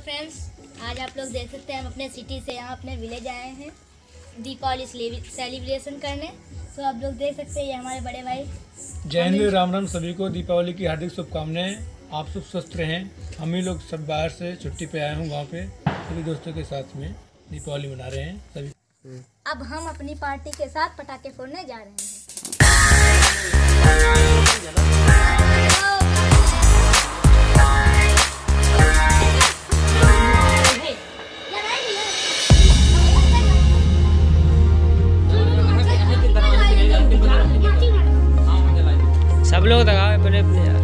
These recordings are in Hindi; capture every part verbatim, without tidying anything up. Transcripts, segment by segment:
फ्रेंड्स, आज आप लोग देख सकते हैं हम अपने सिटी से यहाँ अपने विलेज आए हैं दीपावली सेलिब्रेशन करने। तो आप लोग देख सकते हैं ये हमारे बड़े भाई। जय हिंद, राम राम सभी को। दीपावली की हार्दिक शुभकामनाएं। आप सब स्वस्थ रहें। हम ही लोग सब बाहर से छुट्टी पे आए हूँ गांव पे, सभी दोस्तों के साथ में दीपावली मना रहे हैं सभी। अब हम अपनी पार्टी के साथ पटाखे फोड़ने जा रहे हैं। सब लोग दगावे पहले अपने यार।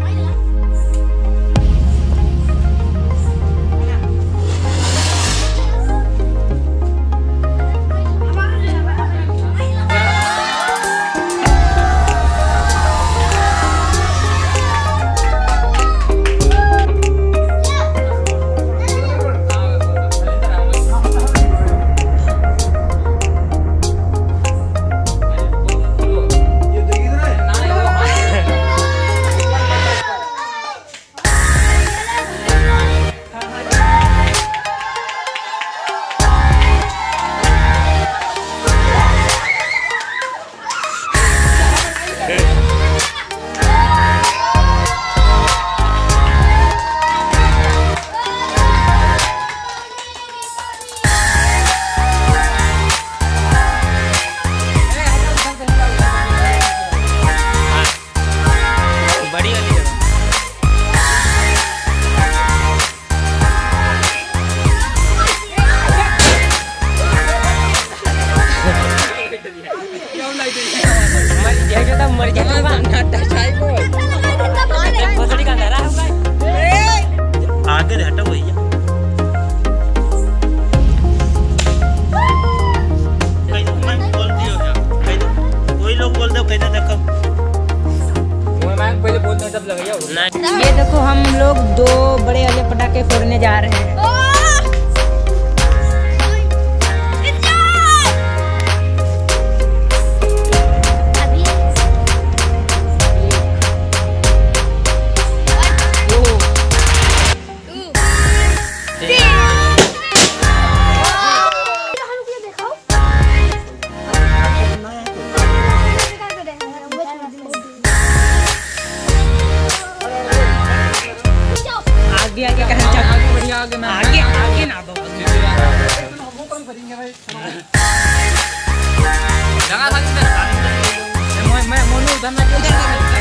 आगे हटो भैया। कोई लोग बोल दो कहते देखो पहले बोलते हैं तब लगाइए। ये देखो हम लोग दो बड़े वाले पटाखे फोड़ने जा रहे हैं। आगे आगे करना चाहिए। आगे बढ़िया आगे ना आगे आगे ना दो लगा था मैं मैं मोनू धन्ना